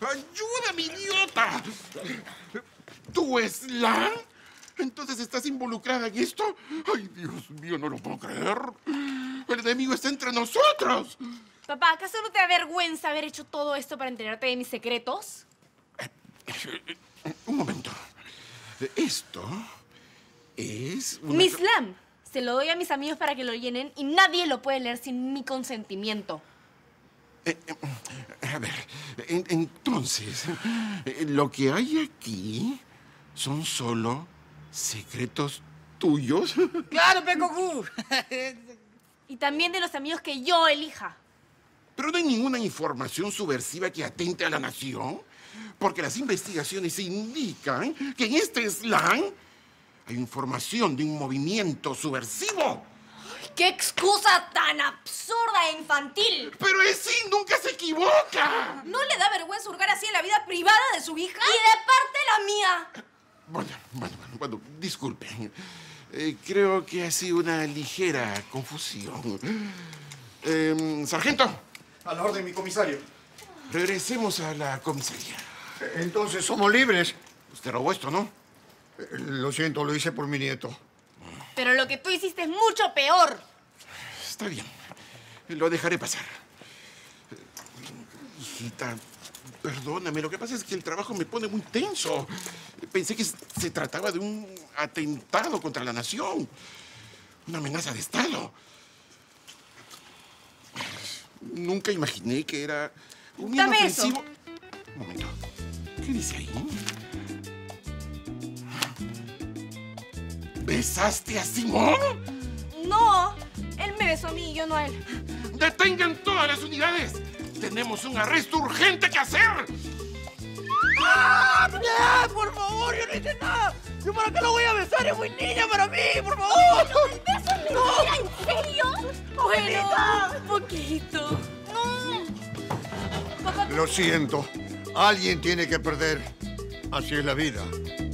¡Ayúdame, idiota! ¿Tú, Slan? ¿Entonces estás involucrada en esto? ¡Ay, Dios mío, no lo puedo creer! ¡El enemigo está entre nosotros! Papá, ¿acaso no te da vergüenza haber hecho todo esto para enterarte de mis secretos? Un momento. Esto es una... Mi slam. Se lo doy a mis amigos para que lo llenen y nadie lo puede leer sin mi consentimiento. A ver, entonces, lo que hay aquí son solo secretos tuyos. ¡Claro, Pecocu! Y también de los amigos que yo elija. Pero no hay ninguna información subversiva que atente a la nación, porque las investigaciones indican que en este slang hay información de un movimiento subversivo. ¡Qué excusa tan absurda e infantil! ¡Pero ese nunca se equivoca! ¿No le da vergüenza hurgar así en la vida privada de su hija? ¡Y de parte la mía! Bueno, disculpen. Creo que ha sido una ligera confusión. Sargento. A la orden, mi comisario. Regresemos a la comisaría. Entonces, somos libres. Usted robó esto, ¿no? Lo siento, lo hice por mi nieto. Pero lo que tú hiciste es mucho peor. Está bien. Lo dejaré pasar. Hijita, perdóname. Lo que pasa es que el trabajo me pone muy tenso. Pensé que se trataba de un atentado contra la nación. Una amenaza de Estado. Nunca imaginé que era un inofensivo... Un momento. ¿Qué dice ahí? ¿Besaste a Simón? No, él me besó a mí y yo no a él. ¡Detengan todas las unidades! ¡Tenemos un arresto urgente que hacer! ¡Ah! ¡Por favor! ¡Yo no hice nada! ¿Yo para qué lo voy a besar? ¡Es muy niña para mí! ¡Por favor! ¿El beso es mentira? ¿En serio? Bueno, un poquito. Lo siento. Alguien tiene que perder. Así es la vida.